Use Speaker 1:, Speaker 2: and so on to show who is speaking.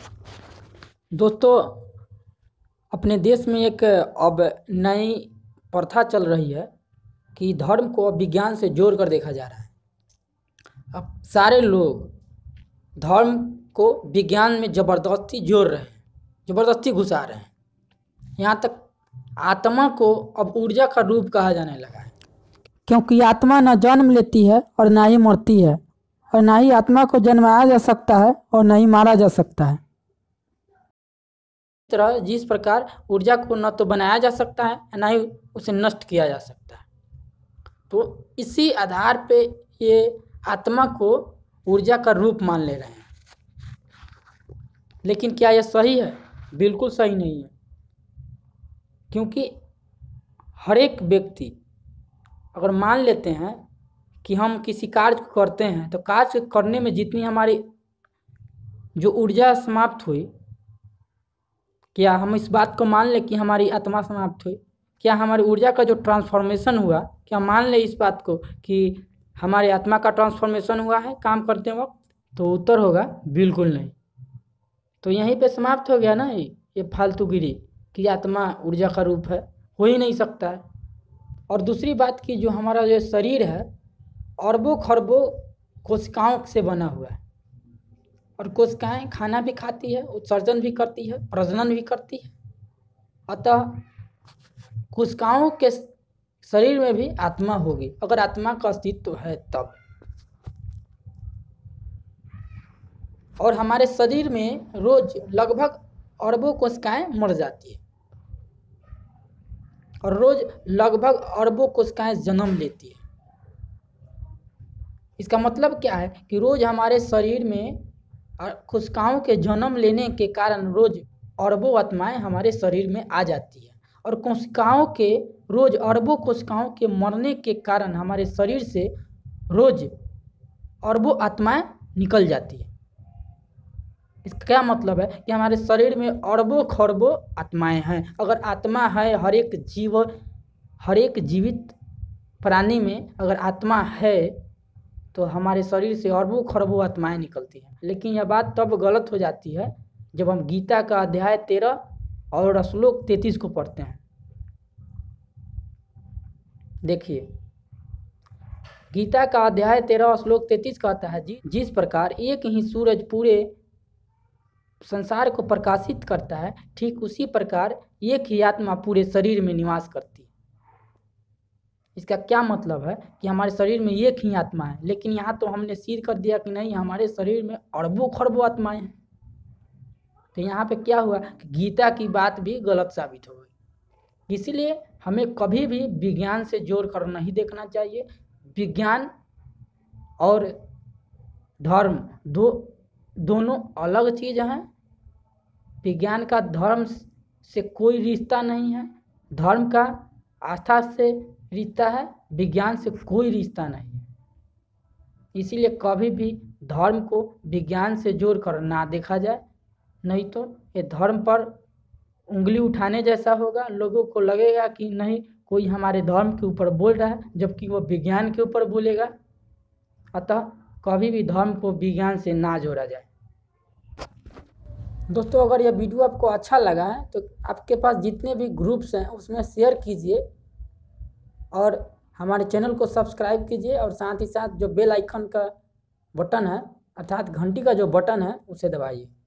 Speaker 1: दोस्तों, अपने देश में एक अब नई प्रथा चल रही है कि धर्म को अब विज्ञान से जोड़ कर देखा जा रहा है। अब सारे लोग धर्म को विज्ञान में ज़बरदस्ती जोड़ रहे हैं, ज़बरदस्ती घुसा रहे हैं। यहाँ तक आत्मा को अब ऊर्जा का रूप कहा जाने लगा है, क्योंकि आत्मा न जन्म लेती है और ना ही मरती है, और ना ही आत्मा को जन्माया जा सकता है और ना ही मारा जा सकता है। तरह जिस प्रकार ऊर्जा को न तो बनाया जा सकता है न ही उसे नष्ट किया जा सकता है, तो इसी आधार पे ये आत्मा को ऊर्जा का रूप मान ले रहे हैं। लेकिन क्या यह सही है? बिल्कुल सही नहीं है, क्योंकि हर एक व्यक्ति अगर मान लेते हैं कि हम किसी कार्य को करते हैं तो कार्य करने में जितनी हमारी जो ऊर्जा समाप्त हुई, क्या हम इस बात को मान लें कि हमारी आत्मा समाप्त हुई? क्या हमारी ऊर्जा का जो ट्रांसफॉर्मेशन हुआ, क्या मान लें इस बात को कि हमारी आत्मा का ट्रांसफॉर्मेशन हुआ है काम करते वक्त? तो उत्तर होगा बिल्कुल नहीं। तो यहीं पे समाप्त हो गया ना ये फालतूगिरी कि आत्मा ऊर्जा का रूप है, हो ही नहीं सकता है। और दूसरी बात कि जो हमारा जो शरीर है अरबों खरबों कोशिकाओं से बना हुआ है, और कोशिकाएं खाना भी खाती है, उत्सर्जन भी करती है, प्रजनन भी करती है। अतः कोशिकाओं के शरीर में भी आत्मा होगी, अगर आत्मा का अस्तित्व है तब। और हमारे शरीर में रोज लगभग अरबों कोशिकाएं मर जाती है और रोज लगभग अरबों कोशिकाएं जन्म लेती है। इसका मतलब क्या है कि रोज हमारे शरीर में कोशिकाओं के जन्म लेने के कारण रोज अरबों आत्माएं हमारे शरीर में आ जाती है, और कोशिकाओं के रोज अरबों कोशिकाओं के मरने के कारण हमारे शरीर से रोज अरबों आत्माएं निकल जाती है। इसका क्या मतलब है कि हमारे शरीर में अरबों खरबों आत्माएं हैं। अगर आत्मा है, हर एक जीवित प्राणी में अगर आत्मा है तो हमारे शरीर से अरबों खरबों आत्माएं निकलती हैं। लेकिन यह बात तब गलत हो जाती है जब हम गीता का अध्याय 13 और श्लोक 33 को पढ़ते हैं। देखिए, गीता का अध्याय 13 श्लोक 33 कहता है, जिस प्रकार एक ही सूरज पूरे संसार को प्रकाशित करता है, ठीक उसी प्रकार एक ही आत्मा पूरे शरीर में निवास करती है। इसका क्या मतलब है कि हमारे शरीर में एक ही आत्मा है, लेकिन यहाँ तो हमने सिद्ध कर दिया कि नहीं, हमारे शरीर में अरबों खरबों आत्माएं हैं। तो यहाँ पे क्या हुआ कि गीता की बात भी गलत साबित हो गई। इसीलिए हमें कभी भी विज्ञान से जोड़ कर नहीं देखना चाहिए। विज्ञान और धर्म दोनों अलग चीज़ हैं। विज्ञान का धर्म से कोई रिश्ता नहीं है, धर्म का आस्था से रिश्ता है, विज्ञान से कोई रिश्ता नहीं है। इसीलिए कभी भी धर्म को विज्ञान से जोड़कर ना देखा जाए, नहीं तो ये धर्म पर उंगली उठाने जैसा होगा। लोगों को लगेगा कि नहीं, कोई हमारे धर्म के ऊपर बोल रहा है, जबकि वो विज्ञान के ऊपर बोलेगा। अतः कभी भी धर्म को विज्ञान से ना जोड़ा जाए। दोस्तों, अगर यह वीडियो आपको अच्छा लगा है तो आपके पास जितने भी ग्रुप्स हैं उसमें शेयर कीजिए, और हमारे चैनल को सब्सक्राइब कीजिए, और साथ ही साथ जो बेल आइकन का बटन है अर्थात घंटी का जो बटन है उसे दबाइए।